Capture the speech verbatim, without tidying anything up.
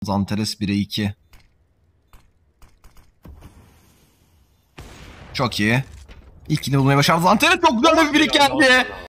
Zanteres bire iki. Çok iyi. İlkini bulmayı başardı Zanteres. Çok güzel bir birik geldi.